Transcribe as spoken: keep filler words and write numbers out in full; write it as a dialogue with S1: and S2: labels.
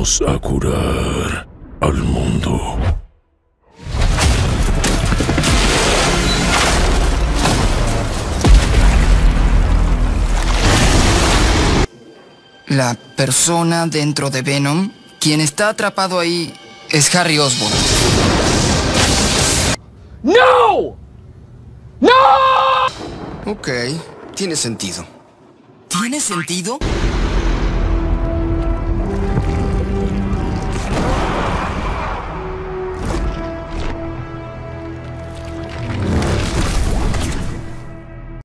S1: Vamos a curar al mundo.
S2: La persona dentro de Venom, quien está atrapado ahí, es Harry Osborn.
S3: ¡No! ¡No!
S4: Ok, tiene sentido.
S2: ¿Tiene sentido?